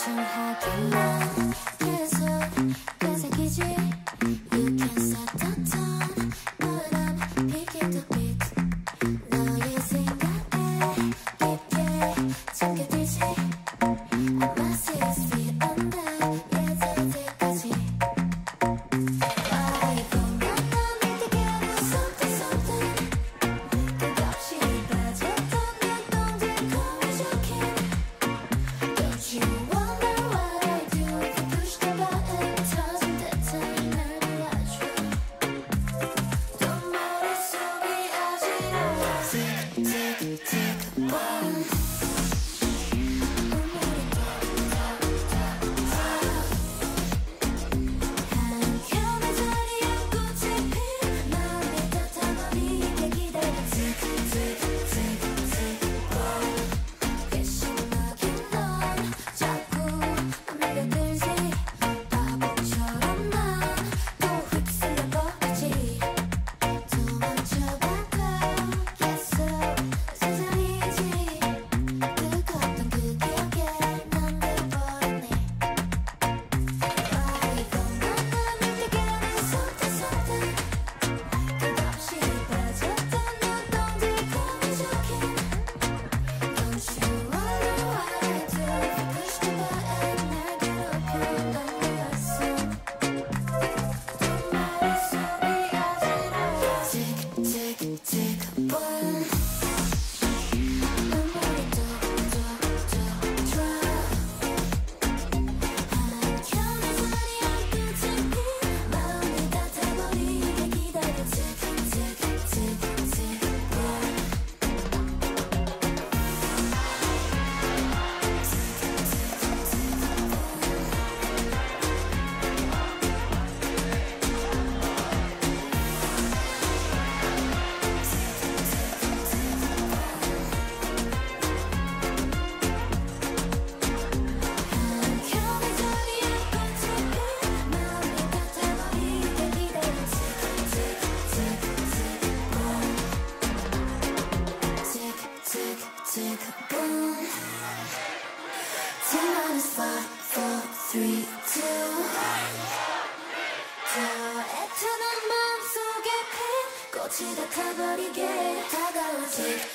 집중하기만 계속 되새기지. You can set the tone, but I'm picking the beat. 너의 생각에 깊게 잠겨들지. I must see his feet on that 예전 때까지. I don't know together something something. 끝없이 빠졌던 눈동자 거울 적힌. Don't you wonder what I do if you push the button? 터진 듯한 날 도와줘. 또 머릿속이 어지러워. Tick tick tick boom. 한켠에 자리 앉고 집힌 마음이 따뜻하게 기다려. Tick tick tick tick boom. 괘씸하긴 넌 자꾸 밀어들지. 바보처럼 난 또 휩쓸려 버리지. 도망쳐봐도 계속 세상이지. 뜨거웠던 그 기억에 난 돼버렸네. I don't know together something something. 끝없이 빠졌던 눈동자 거울 적힌. Don't you wonder what I do if you push the button? 날 괴롭혀 넘겨왔어. 또 머릿속이 어지러워. Tick tick tick boom. 눈물이 뚝뚝뚝 drop. 한켠에 자리 앉고 집힌 마음이 따뜻해버리게 기다려. Tick tick tick tick boom. 한켠에 자리 앉고 집힌 마음이 따뜻해버리게 기다려. Tick tick tick boom. Tick tick tick boom. T-5, 4, 3, 2. 더 애타는 마음속에 핀 꽃이 다 타버리게 다가와. Tick